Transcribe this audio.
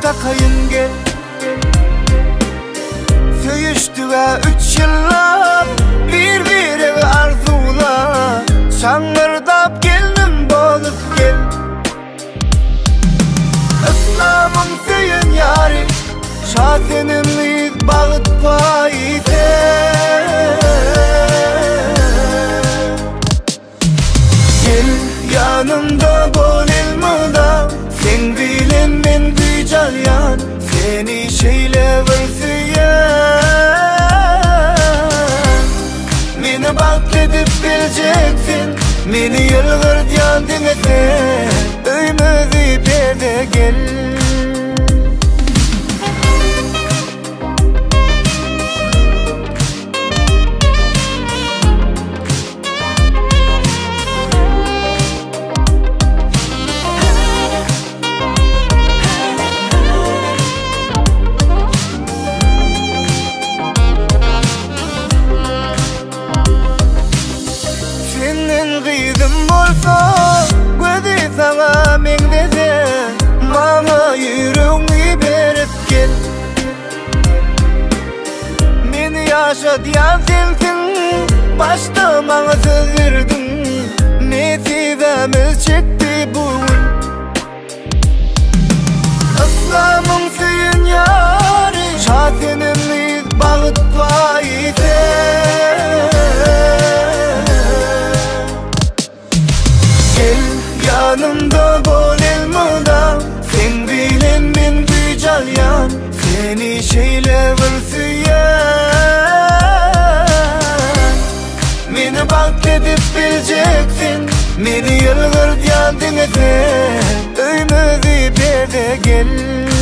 sakayın gel. Söyüştüge 3 yıllap bir-birine arzula, şangırdap geldim bolup gel. Islamın söyün yari, şasenimiz bağıtpa ite. Gel yanımda bol ilmada, sen bilen men gücal yan, seni şeyle meni bakledip bileceksin, meni yılgır diyan demesin, öymüzü berde gel. Gözü sana men dese, bana yüreğini berip gel. Meni yaşa diyan sensin, başta bana söz verdin, nesibimiz çekti bugün. Islamın söyün yari, şasenimiz bağıtpa ite. Yanımda bol elmada, sen bilen men gücal yan, seni şeyle meni bakledip bileceksin, meni yılgır diyan demesin, öymüzü berde gel.